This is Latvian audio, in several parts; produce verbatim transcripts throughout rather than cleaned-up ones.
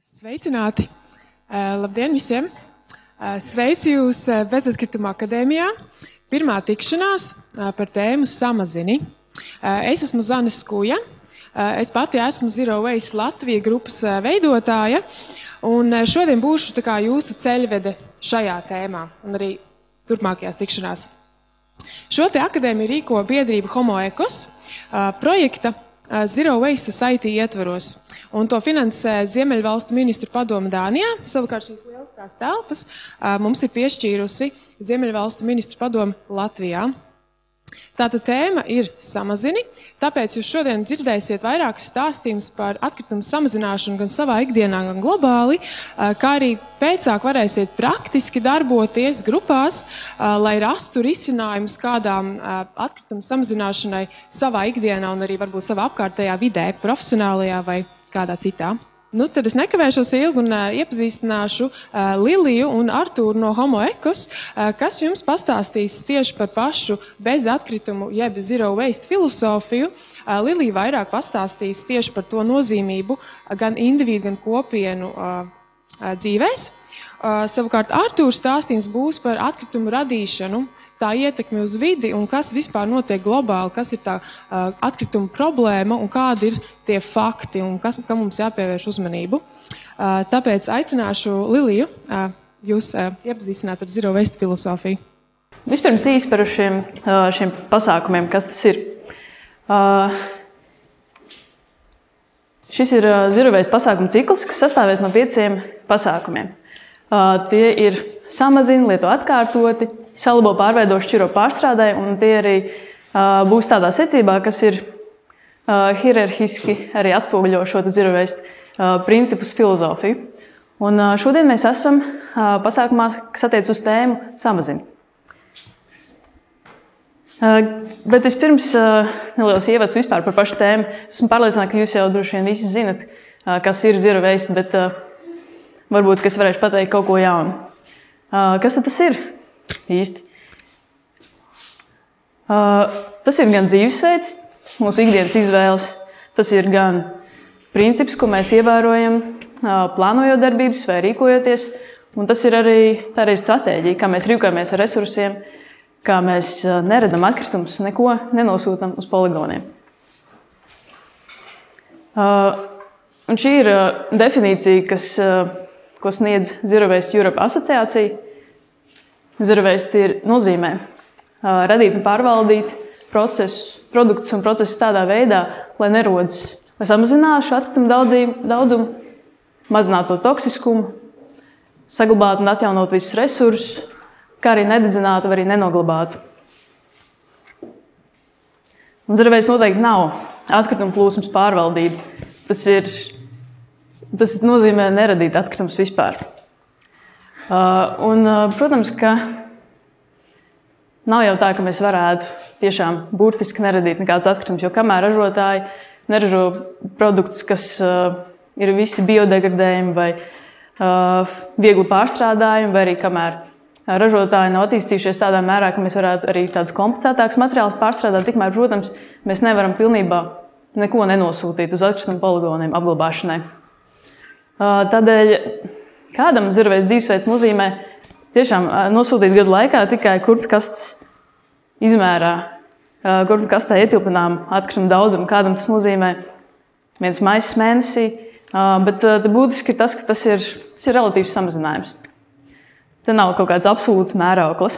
Sveicināti! Labdien visiem! Sveicu jūs Bezatkrituma akadēmijā. Pirmā tikšanās par tēmu samazini. Es esmu Zane Skuja. Es pati esmu Zero Waste Latvija grupas veidotāja. Un šodien būšu tā kā jūsu ceļvede šajā tēmā un arī turpmākajās tikšanās. Šo te akadēmiju rīko biedrība Homo Ecos projekta Zero Waste Society ietvaros. Un to finansē Ziemeļvalstu ministru padome Dānijā. Savukārt šīs lieliskās telpas mums ir piešķīrusi Ziemeļvalstu ministru padome Latvijā. Tātad tēma ir samazini, tāpēc jūs šodien dzirdēsiet vairākas stāstījumus par atkritumu samazināšanu gan savā ikdienā, gan globāli, kā arī pēcāk varēsiet praktiski darboties grupās, lai rastu risinājumus kādām atkritumu samazināšanai savā ikdienā un arī varbūt savā apkārtējā vidē, profesionālajā vai kādā citā. Nu, tad es nekavēšos ilgi un iepazīstināšu Liliju un Artūru no Homo Ecos, kas jums pastāstīs tieši par pašu bezatkritumu jeb zero waste filosofiju. Lilija vairāk pastāstīs tieši par to nozīmību gan individu, gan kopienu dzīvēs. Savukārt Artūrs stāstījums būs par atkritumu radīšanu, tā ietekmi uz vidi un kas vispār notiek globāli, kas ir tā uh, atkrituma problēma un kādi ir tie fakti un kas, kam mums jāpievērš uzmanību. Uh, tāpēc aicināšu Liliju uh, jūs uh, iepazīstināt ar Zero Waste filosofiju. Vispirms īsi par šiem, šiem pasākumiem, kas tas ir. Uh, šis ir Zero Waste pasākumu cikls, kas sastāvēs no pieciem pasākumiem. Uh, tie ir samazini, lieto atkārtoti, salabo, pārveido, šķiro, pārstrādē, un tie arī uh, būs tādā secībā, kas ir uh, hierarhiski arī atspoguļo šo Zero Waste uh, principus filozofiju. Un uh, šodien mēs esam uh, pasākumā, kas attiec uz tēmu samazini. Uh, bet vispirms uh, neliels ievads vispār par pašu tēmu. Esmu pārliecināta, ka jūs jau droši vien visi zinat, uh, kas ir Zero Waste, bet uh, varbūt, ka es varēšu pateikt kaut ko jaunu. Uh, kas tad tas ir? Īsti. Uh, tas ir gan dzīvesveids, mūsu ikdienas izvēles, tas ir gan princips, ko mēs ievērojam, uh, plānojot darbības vai rīkojoties, un tas ir arī tā arī stratēģija, kā mēs rīkojamies ar resursiem, kā mēs uh, neredam atkritumus, neko nenosūtam uz poligoniem. Uh, un šī ir uh, definīcija, kas, uh, ko sniedz Zero Waste Europe asociācija. Zero Waste ir nozīmē uh, radīt un pārvaldīt procesus, produktus un procesus tādā veidā, lai nerodas, lai samazinātu šo atkritumu daudzumu, mazinātu to toksiskumu, saglabātu un atjaunot visus resursus, kā arī nededzinātu vai arī nenoglabātu. Un Zero Waste noteikti nav atkritumu plūsmas pārvaldība. Tas, ir, tas nozīmē neradīt atkritumus vispār. Uh, un, uh, protams, ka nav jau tā, ka mēs varētu tiešām burtiski neradīt nekādus atkritumus, jo kamēr ražotāji neražo produktus, kas uh, ir visi biodegradējumi vai uh, viegli pārstrādājumi, vai arī kamēr ražotāji nav attīstījušies tādā mērā, ka mēs varētu arī tādus komplicētākus materiālus pārstrādāt, tikmēr, protams, mēs nevaram pilnībā neko nenosūtīt uz atkritumu poligoniem apglabāšanai. Uh, tādēļ kādam Zero Waste dzīvesveids nozīmē tiešām nosūtīt gadu laikā tikai kurpkastes izmērā, kurpkastē ietilpinām atkritumu daudzumu. Kādam tas nozīmē viens maisas mēnesī, bet būtiski ir tas, ka tas ir, tas ir relatīvs samazinājums. Te nav kaut kāds absolūts mērauklis.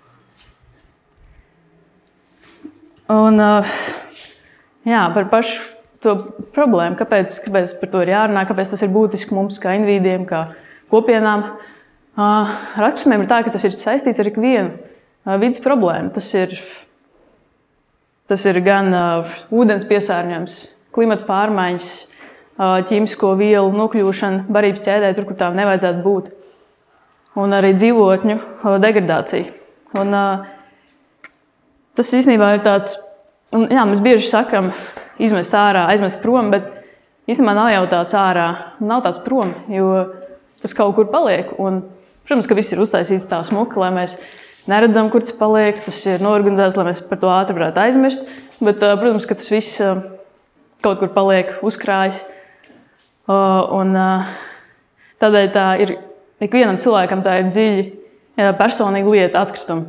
Un jā, par pašu to problēmu, kāpēc, kāpēc par to ir jārunā, kāpēc tas ir būtiski mums kā individiem, kā kopienām. Ar atkritumiem ir tā, ka tas ir saistīts ar ikvienu vidas problēmu. Tas ir, tas ir gan ūdens piesārņojums, klimata pārmaiņas, ķīmisko vielu nokļūšana barības ķēdē, tur, kur tām nevajadzētu būt, un arī dzīvotņu degradācija. Un, tas īstenībā ir tāds, un, jā, mēs bieži sakam izmest ārā, aizmest prom, bet īstenībā nav jau tāds ārā, nav tāds prom, jo tas kaut kur paliek. Un, protams, ka viss ir uztaisīts tā smuki, lai mēs neredzam, kur tas paliek. Tas ir noorganizēts, lai mēs par to ātri varētu aizmirst. Bet, protams, ka tas viss kaut kur paliek uzkrājis. Un Tādēļ tā ir ikvienam cilvēkam tā ir dziļi personīga lieta atkritumi.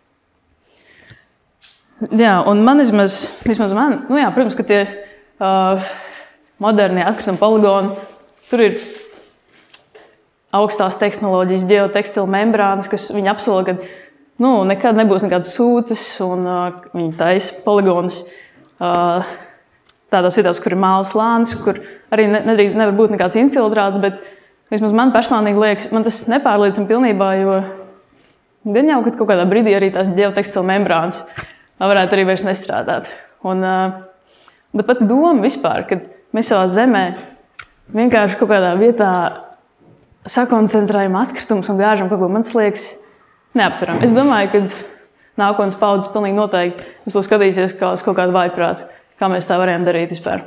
Jā, un man vismaz, vismaz man, nu jā, protams, ka tie uh, modernie atkrituma poligoni, tur ir augstās tehnoloģijas, ģeotekstila membrānas, kas viņi apsola, ka nu, nekad nebūs nekādas sūces, un uh, viņi taisa poligonus uh, tādās vietās, kur ir māla slānis, kur arī nedrīkst, nevar būt nekāds infiltrāts, bet vismaz man personīgi liekas, man tas nepārliecina pilnībā, jo gan jau, ka kaut kādā brīdī arī tās ģeotekstila membrānas varētu arī vairs nestrādāt. Un, bet pat doma vispār, kad mēs savā zemē vienkārši kaut kādā vietā sakoncentrējam atkritumus un gāžam kaut ko, man liekas, neapturam. Es domāju, ka nākotnes paudzes pilnīgi noteikti uz to skatīsies kā uz kaut kādu vājprātu, kā mēs tā varējām darīt vispār.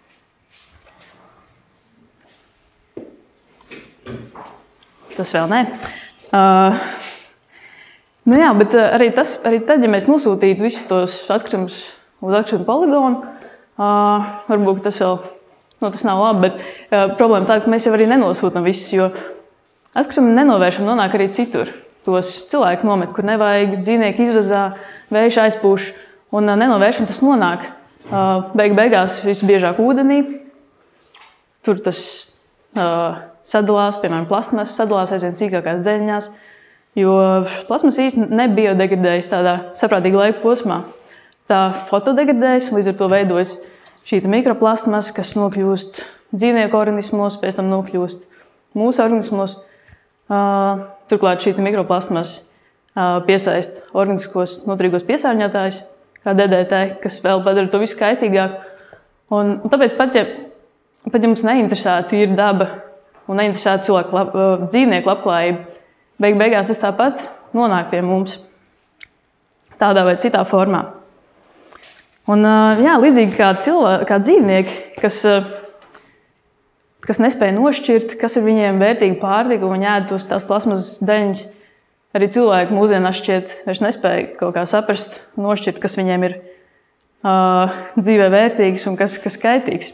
Tas vēl ne. Uh, Nu jā, bet arī, tas, arī tad, ja mēs nosūtītu visus tos atkritumus uz atkritumu poligonu, uh, varbūt tas vēl nu, tas nav labi, bet uh, problēma tāda, ka mēs jau arī nenosūtam visus, jo atkritumi nenovēršam nonāk arī citur. Tos cilvēku nomet, kur nevajag, dzīvnieki izvazā, vējš aizpūš, un uh, nenovēršam tas nonāk uh, beig beigās visbiežāk ūdenī. Tur tas uh, sadalās, piemēram, plasmas sadalās aizvien cīkākās deļņās. Jo plasmas īsti nebiodegradējas tādā saprātīgā laika posmā. Tā fotodegradējas, līdz ar to veidojas šī mikroplasmas, kas nokļūst dzīvnieku organismos, pēc tam nokļūst mūsu organismos. Turklāt šī mikroplasmas piesaist organiskos noturīgos piesārņotājus, kā D D T, kas vēl padara to visu kaitīgāk. Un, un tāpēc pat, ja, pat ja mums neinteresē tīra daba un neinteresē cilvēku lab, dzīvnieku labklājība, Beig beigās tas tāpat nonāk pie mums tādā vai citā formā. Un, jā, līdzīgi kā, cilvēki, kā dzīvnieki, kas, kas nespēja nošķirt, kas ir viņiem vērtīga pārtika, un viņi ēd tos tās plasmas deļņas, arī cilvēki mūsdienās šķiet vairs nespēja kaut kā saprast, nošķirt, kas viņiem ir uh, dzīvē vērtīgs un kas, kas kaitīgs.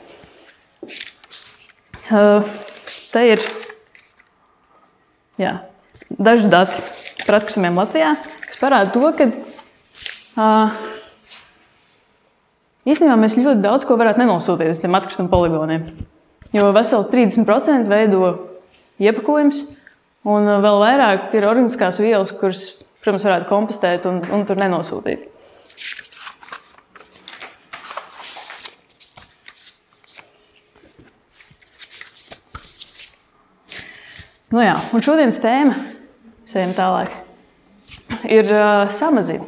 Uh, te ir... Jā. Daži dati par atkritumiem Latvijā, kas parāda to, ka uh, īstenībā mēs ļoti daudz ko varētu nenosūtīt uz tiem atkritumu poligoniem. Jo vesels trīsdesmit procenti veido iepakojums, un vēl vairāk ir organiskās vielas, kuras, protams, varētu kompostēt un, un tur nenosūtīt. Nu jā, un šodienas tēma, sējam tālāk, ir uh, samazina.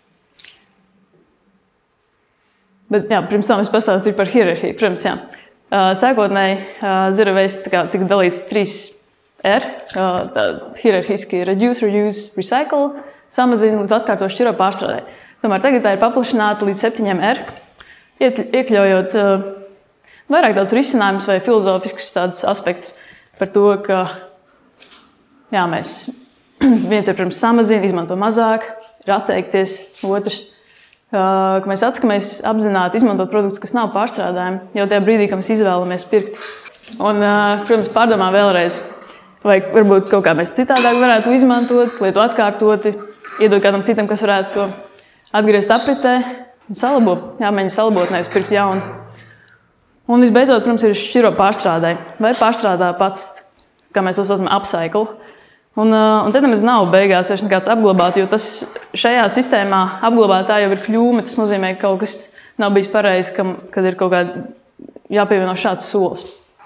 Bet jā, pirms tam es pastāstīju par hierarhiju. Protams, jā. Uh, sākotnēji uh, Zero Waste tika dalīts trīs R, uh, tā hierarhiski reduce, reuse, recycle, samazina līdz atkārto šķiro pārstrādē. Tomēr tagad tā ir paplašināta līdz septiņiem R, iekļaujot uh, vairāk tādus risinājumus vai filozofiskus tādus aspektus par to, ka jā, mēs viens ir, protams, samazina, izmanto mazāk, ir atteikties, otrs, ka mēs atskamies apzināti izmantot produktus, kas nav pārstrādājumi, jau tajā brīdī, kad mēs izvēlamies pirkt. Un, protams, pārdomā vēlreiz, vai varbūt kaut kā mēs citādāk varētu izmantot, lietu atkārtoti, iedot kādam citam, kas varētu to atgriezt apritē un salabot, jāmēģina salabot, nevis pirkt jaunu. Un visbeidzot, protams, ir šķiro pārstrādē, vai pārstrādā pats, kā mēs to saucam, upcycle. Un, un tad nemaz nav beigās vairs nekāds apglabāt, jo tas šajā sistēmā apglabātā jau ir kļūme. Tas nozīmē, ka kaut kas nav bijis pareizi, kad ir kaut kāda jāpievieno šāds solis.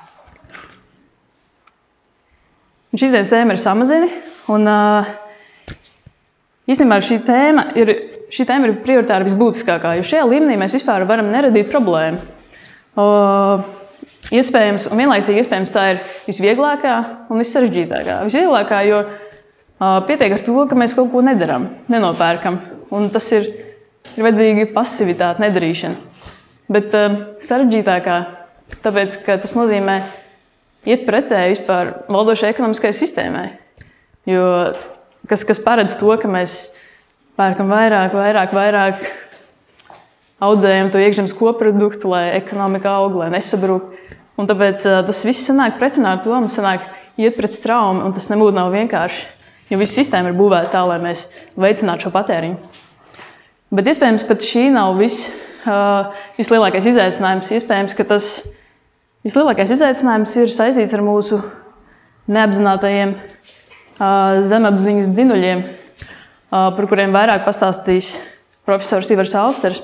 Un šīs dienas tēma ir samazini. Un, īstenībā šī tēma ir, šī tēma ir prioritāri visbūtiskākā, jo šajā līmenī mēs vispār varam neradīt problēmu. Uh, Iespējams, un vienlaicīgi iespējams tā ir visvieglākā un vissarežģītākā. Visvieglākā, jo uh, pietiek ar to, ka mēs kaut ko nedaram, nenopērkam. Un tas ir, ir vajadzīga pasivitāte, nedarīšana. Bet uh, sarežģītākā, tāpēc, ka tas nozīmē iet pretēji vispār valdošai ekonomiskajai sistēmai. Jo kas, kas paredz to, ka mēs pērkam vairāk, vairāk, vairāk, audzējam to iekšzemes koproduktu, lai ekonomika aug, lai nesabrūk. Un tāpēc tas viss sanāk pretrunā ar to, mums sanāk iet pret straumu, un tas nebūtu nav vienkārši, jo visa sistēma ir būvēta tā, lai mēs veicinātu šo patēriņu. Bet iespējams, pat šī nav vis, uh, vislielākais izaicinājums. Iespējams, ka tas vislielākais izaicinājums ir saistīts ar mūsu neapzinātajiem uh, zemapziņas dzinuļiem, uh, par kuriem vairāk pastāstīs profesors Ivars Alsters.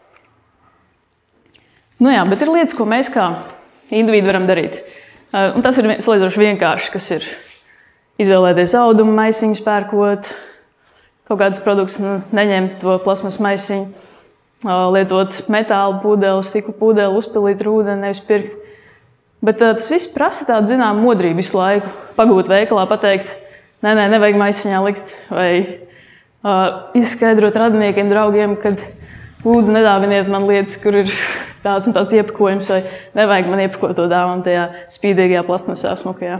Nu jā, bet ir lietas, ko mēs kā individi varam darīt. Uh, un tas ir salīdzinoši vienkārši, kas ir izvēlēties audumu maisiņus, pērkot, kaut kādas produktus, neņemt to plasmas maisiņu, uh, lietot metāla pūdeli, stikla pūdeli, uzpilīt ar ūdeni, nevis pirkt. Bet uh, tas viss prasa tādu zinām modrību visu laiku. Pagūt veikalā, pateikt, nē, nē, nevajag maisiņā likt, vai uh, izskaidrot radiniekiem, draugiem, kad lūdzu nedāviniet man lietas, kur ir tāds un tāds iepakojums, vai nevajag man iepakot to dāvanu tajā spīdīgajā plasmasā smukajā.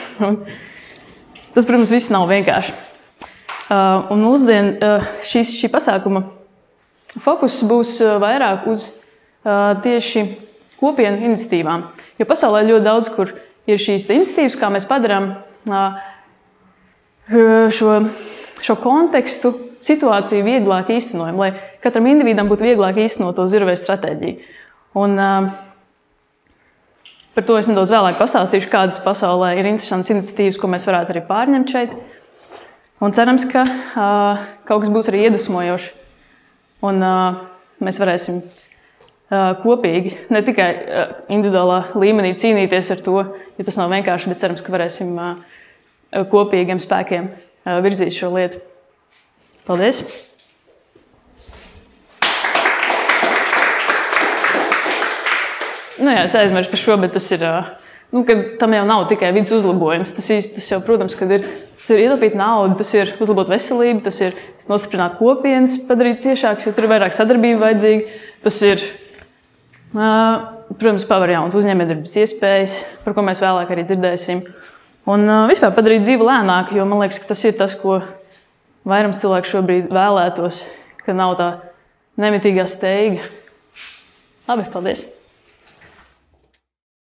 Tas, protams, viss nav vienkārši. Uh, un mūsdien uh, šīs, šī pasākuma fokus būs uh, vairāk uz uh, tieši kopienu iniciatīvām. Jo pasaulē ļoti daudz, kur ir šīs iniciatīvas, kā mēs padarām uh, šo, šo kontekstu, situāciju vieglāk īstenojam, lai katram individam būtu vieglāk īstenot to zero waste stratēģiju. Un, uh, par to es nedaudz vēlāk pastāstīšu, kādas pasaulē ir interesantas iniciatīvas, ko mēs varētu arī pārņemt šeit. Un cerams, ka uh, kaut kas būs arī iedvesmojoši. Un uh, mēs varēsim uh, kopīgi, ne tikai uh, individuālā līmenī cīnīties ar to, ja tas nav vienkārši, bet cerams, ka varēsim uh, kopīgiem spēkiem uh, virzīt šo lietu. Paldies! Nu jā, es aizmirsu par šo, bet tas ir, nu, ka tam jau nav tikai vidas uzlabojums. Tas, tas jau, protams, kad ir, tas ir ietaupīt naudu, tas ir uzlabot veselību, tas ir nostiprināt kopienas, padarīt ciešākas, jo tur ir vairāk sadarbība vajadzīga. Tas ir, protams, paver jaunas uzņēmējdarbības iespējas, par ko mēs vēlāk arī dzirdēsim. Un vispār padarīt dzīvi lēnāku, jo man liekas, ka tas ir tas, ko vairums cilvēku šobrīd vēlētos, ka nav tā nemitīgā steiga. Labi, paldies!